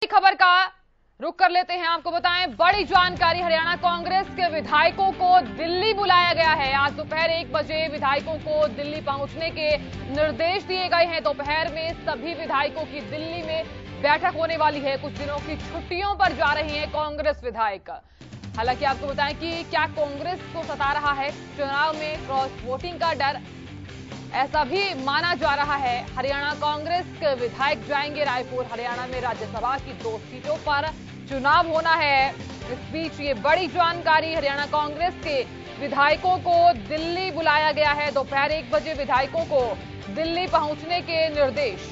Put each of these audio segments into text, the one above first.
खबर का रुख कर लेते हैं। आपको बताएं बड़ी जानकारी, हरियाणा कांग्रेस के विधायकों को दिल्ली बुलाया गया है। आज दोपहर 1 बजे विधायकों को दिल्ली पहुंचने के निर्देश दिए गए हैं। दोपहर में सभी विधायकों की दिल्ली में बैठक होने वाली है। कुछ दिनों की छुट्टियों पर जा रहे हैं कांग्रेस विधायक। हालांकि आपको बताएं कि क्या कांग्रेस को सता रहा है चुनाव में क्रॉस वोटिंग का डर, ऐसा भी माना जा रहा है। हरियाणा कांग्रेस के विधायक जाएंगे रायपुर। हरियाणा में राज्यसभा की 2 सीटों पर चुनाव होना है। इस बीच ये बड़ी जानकारी, हरियाणा कांग्रेस के विधायकों को दिल्ली बुलाया गया है। दोपहर 1 बजे विधायकों को दिल्ली पहुंचने के निर्देश।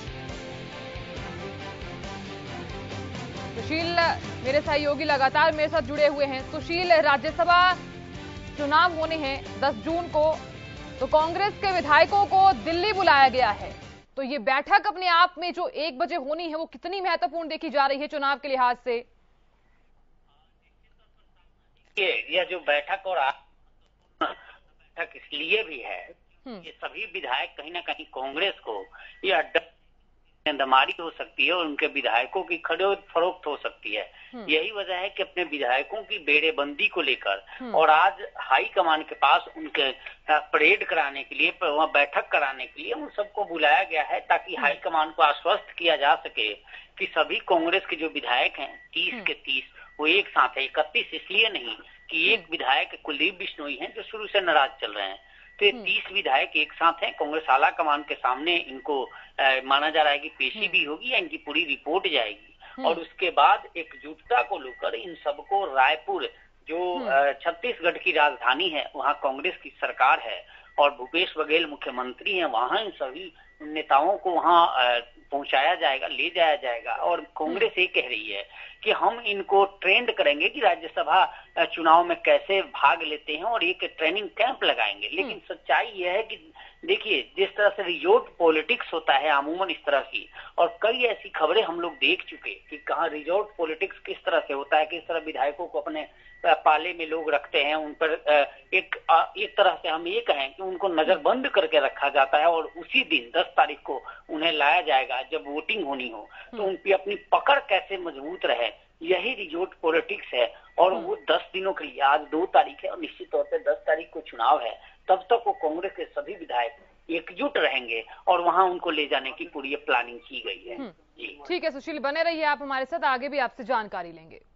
सुशील मेरे सहयोगी लगातार मेरे साथ जुड़े हुए हैं। सुशील, राज्यसभा चुनाव होने हैं 10 जून को, तो कांग्रेस के विधायकों को दिल्ली बुलाया गया है। तो ये बैठक अपने आप में जो 1 बजे होनी है वो कितनी महत्वपूर्ण देखी जा रही है चुनाव के लिहाज से? यह जो बैठक और बैठक इसलिए भी है कि सभी विधायक कहीं ना कहीं कांग्रेस को यह अड्डा दमारी हो सकती है और उनके विधायकों की खरीद फरोख्त हो सकती है। यही वजह है कि अपने विधायकों की बेड़ेबंदी को लेकर और आज हाई कमान के पास उनके परेड कराने के लिए, वहां बैठक कराने के लिए उन सबको बुलाया गया है, ताकि हाई कमान को आश्वस्त किया जा सके कि सभी कांग्रेस के जो विधायक हैं 30 के 30 वो एक साथ है। 31 इसलिए नहीं कि एक विधायक कुलदीप बिश्नोई हैं जो शुरू से नाराज चल रहे हैं, तो ये 30 विधायक एक साथ हैं। कांग्रेस आला कमान के सामने इनको माना जा रहा है कि पेशी भी होगी या इनकी पूरी रिपोर्ट जाएगी और उसके बाद एकजुटता को लेकर इन सबको रायपुर, जो छत्तीसगढ़ की राजधानी है, वहां कांग्रेस की सरकार है और भूपेश बघेल मुख्यमंत्री हैं, वहां इन सभी नेताओं को वहां पहुंचाया जाएगा, ले जाया जाएगा। और कांग्रेस ये कह रही है कि हम इनको ट्रेंड करेंगे कि राज्यसभा चुनाव में कैसे भाग लेते हैं और एक ट्रेनिंग कैंप लगाएंगे। लेकिन सच्चाई यह है कि देखिए, जिस तरह से रिजोर्ट पॉलिटिक्स होता है अमूमन इस तरह की, और कई ऐसी खबरें हम लोग देख चुके कि कहाँ रिजोर्ट पॉलिटिक्स किस तरह से होता है, किस तरह विधायकों को अपने पाले में लोग रखते हैं, उन पर एक तरह से हम ये कहें कि उनको नजरबंद करके रखा जाता है और उसी दिन 10 तारीख को उन्हें लाया जाएगा जब वोटिंग होनी हो, तो उनकी अपनी पकड़ कैसे मजबूत रहे, यही रिजोर्ट पॉलिटिक्स है। और वो 10 दिनों के लिए, आज 2 तारीख है और निश्चित तौर पे 10 तारीख को चुनाव है, तब तक वो कांग्रेस के सभी विधायक एकजुट रहेंगे और वहां उनको ले जाने की पूरी प्लानिंग की गई है। ठीक है सुशील, बने रहिए आप हमारे साथ, आगे भी आपसे जानकारी लेंगे।